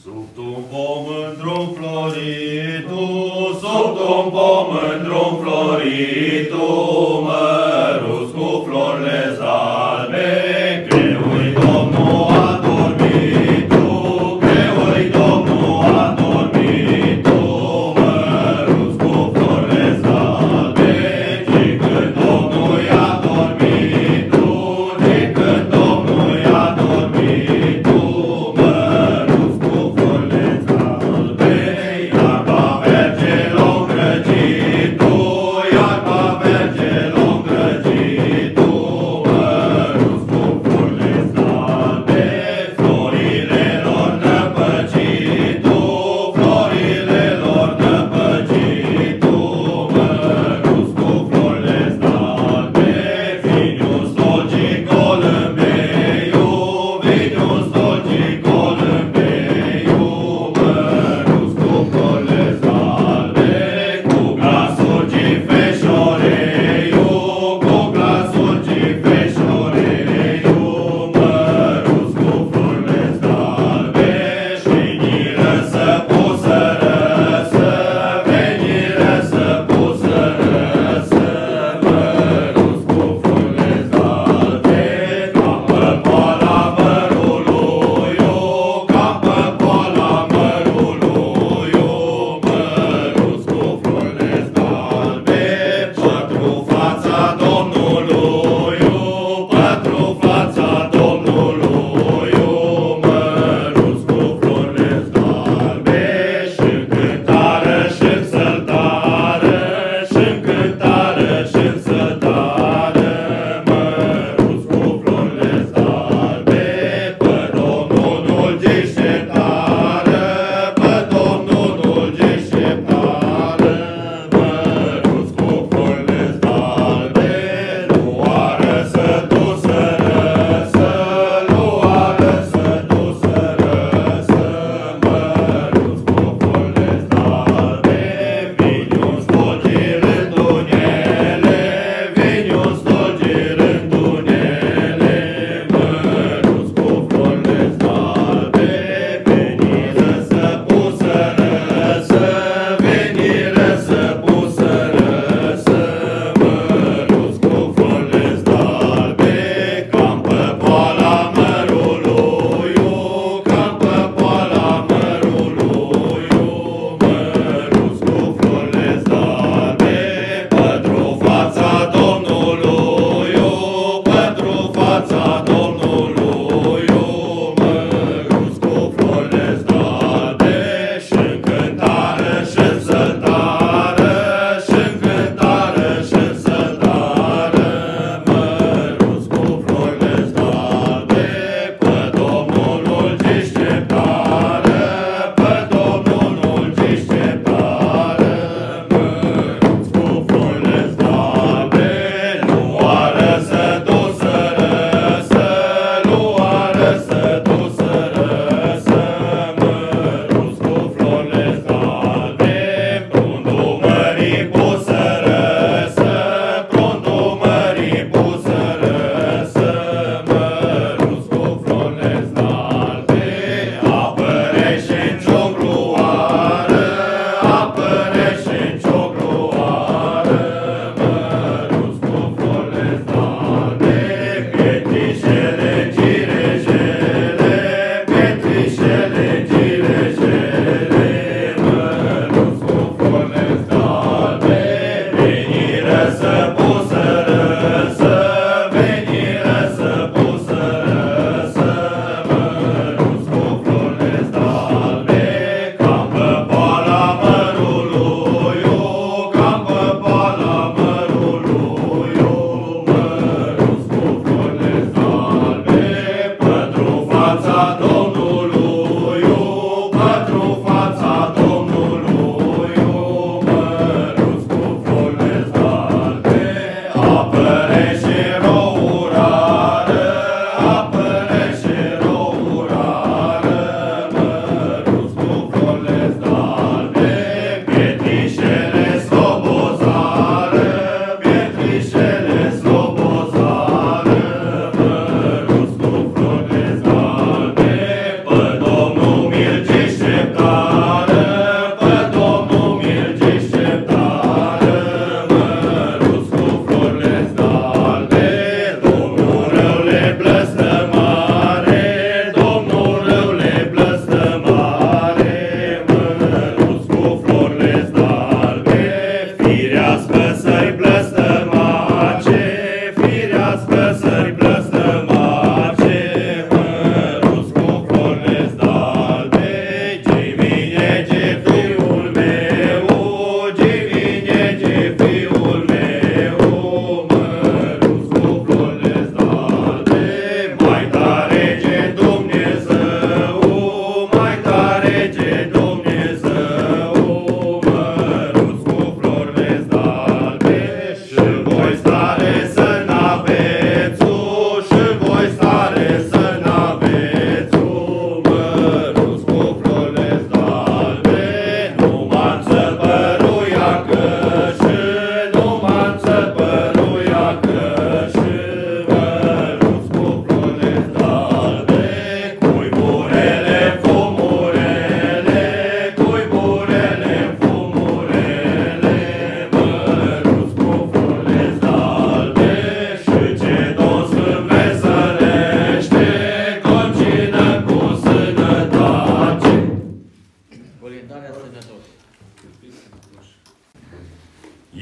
Sub un pom într-un floritu, sub un pom într-un floritu, măruț cu florile albe, greu-i Domnul a dormit tu, greu-i Domnul a dormit tu, măruț cu florile albe, ci când Domnul i-a dormit tu, ci când Domnul i-a dormit tu, măruț cu florile albe, iarba merge l-o îngrăcit tu, iarba merge l-o îngrăcit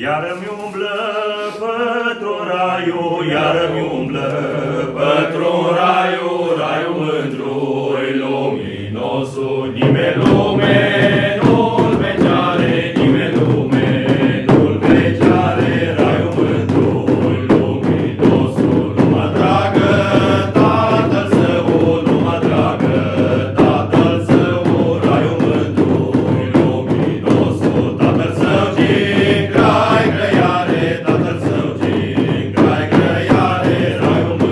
Iar-mi umblă pătru-n raiul, iar-mi umblă pătru-n raiul, raiul mândru-i luminosul, nimeni lume nu-l veceare, nimeni lume nu-l veceare, raiul mândru-i luminosul. Lumea dragă Tatăl Său, lumea dragă Tatăl Său, raiul mândru-i luminosul, Tatăl Său din grai grăiare, Tatăl Său din grai grăiare, raiul mândru-i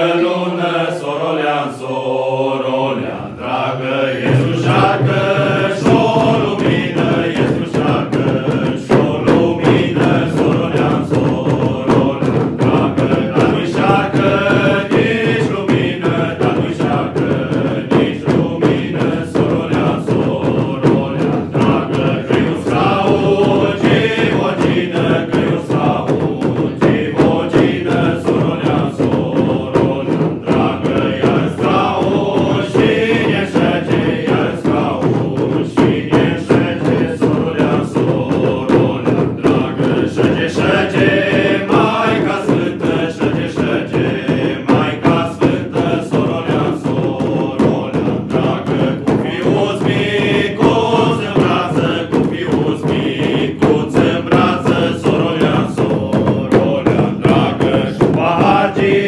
lună, sorolean, sorolean, dragă, iesușacă, și-o lumină, iesușacă, și-o lumină, sorolean, sorolean, dragă, dar nu-i șacă, nici lumină, dar nu-i șacă, nici lumină, sorolean, sorolean, dragă, că-i un scaun, Gimogină, că-i un scaun, Gimogină, sorolean, sorolean, dragă, iar scaun și ne-nșege, iar scaun și ne-nșege, sorolean, sorolean, dragă, șege, șege, Maica Sfântă, șege, șege, Maica Sfântă, sorolean, sorolean, dragă, cu fiuț micuț în brață, cu fiuț micuț în brață, sorolean, sorolean, dragă, și-un pahar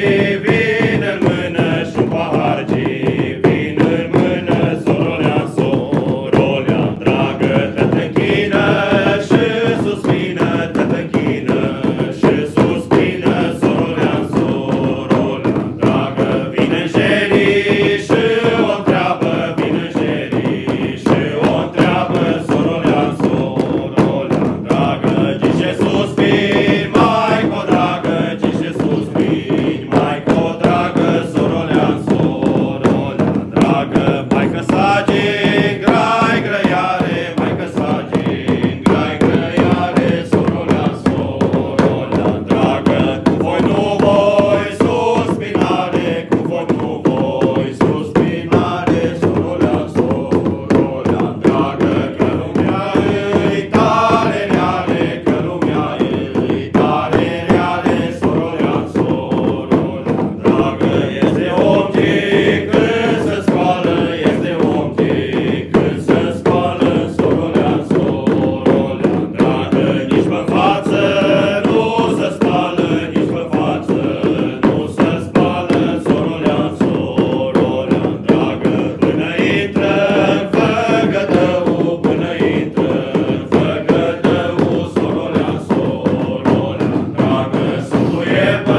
vin în mână, și-un pahar vin în mână, sorolean, sorolean, dragă, te închină și suspină, te închină și suspină, sorolean, sorolean, dragă, vine îngerii și o întreabă, vine îngerii și o întreabă, sorolean, sorolean, dragă, ce suspini, Maico dragă, ce suspini, Maico dragă, sorolean, sorolean, dragă, Maică sage, grai grăiare, Maică sage, grai grăiare, sorolean, sorolean, dragă, cu voi nu voi suspinare, cu voi nu voi suspinare, sorolean, sorolean, dragă, că lumea îi tare reale, că lumea îi tare reale, sorolean, sorolean, dragă, este optic când se scoală, este optic când se scoală, sorolean, sorolean, dragă, nici pe față nu se spală, nici pe față nu se spală, sorolean, sorolean, dragă, până intră în făgădău, până intră în făgădău, sorolean, sorolean, dragă, suduie pe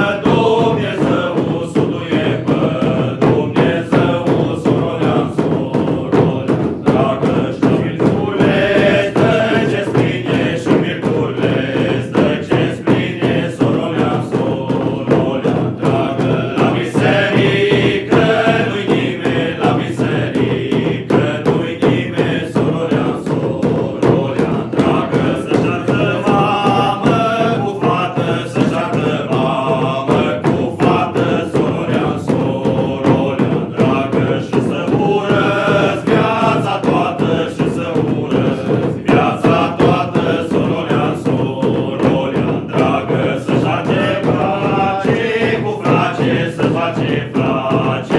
Dumnezeu, suduie pe Dumnezeu, sorolean, sorolean, dragă, și mirturile stăgeți pline, și mirturile stăgeți pline, sorolean, sorolean, dragă, la biserică nu-i nimeni, la biserică nu-i nimeni, sorolean, sorolean, dragă, să șartă mamă cu fată, să șartă mamă cu fată, sorolean, sorolean, dragă, și să urăți viața toată, și să urăți viața toată, sorolean, sorolean, dragă, să-și face frace cu frace, să face frace